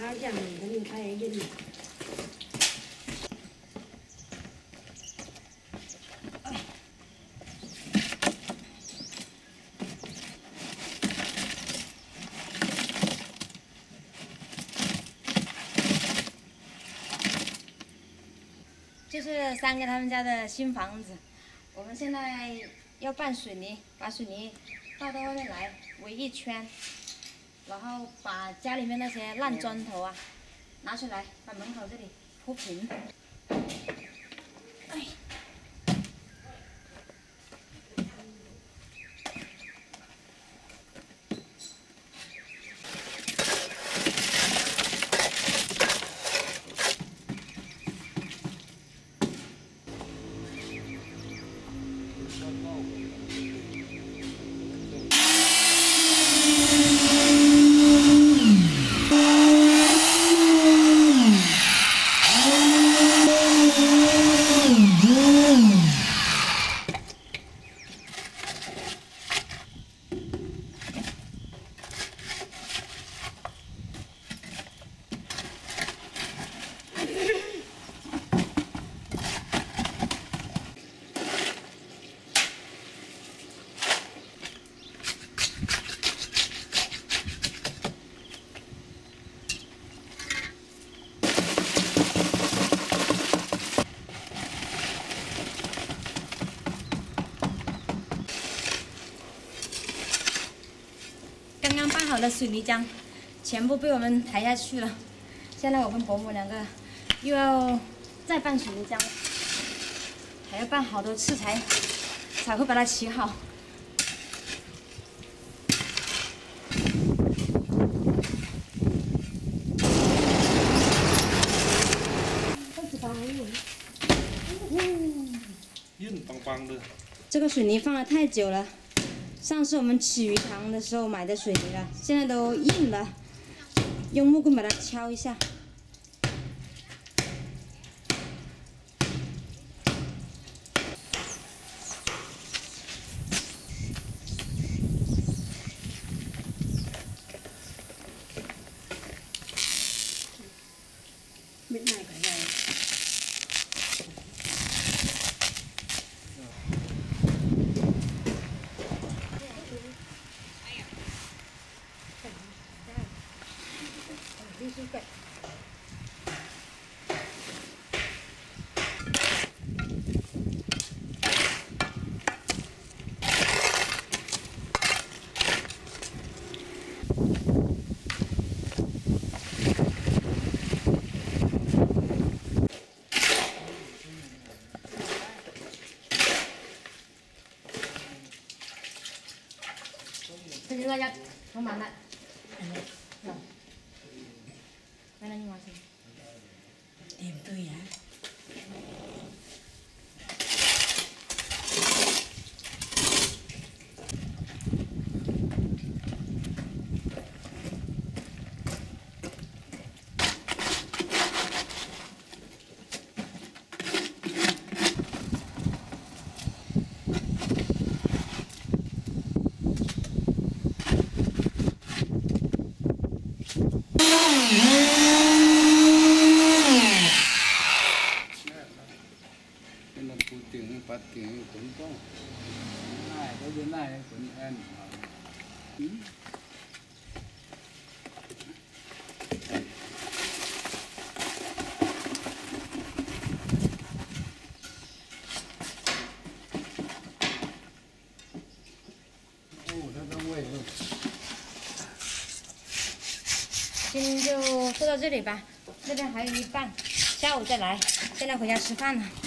好像肯定开一个。 就是三哥他们家的新房子，我们现在要拌水泥，把水泥倒到外面来围一圈，然后把家里面那些烂砖头啊拿出来，把门口这里铺平。哎。刚刚拌好的水泥浆全部被我们抬下去了，现在我跟伯母两个又要再拌水泥浆，还要拌好多次才会把它起好。 硬邦邦的。 这个水泥放了太久了。上次我们起鱼塘的时候买的水泥了，现在都硬了，用木棍把它敲一下。这就大家充满了。来了，你往前。 点对呀。 phát triển cũng có này có bên này cũng ăn 今天就做到这里吧，那边还有一半，下午再来。现在回家吃饭了。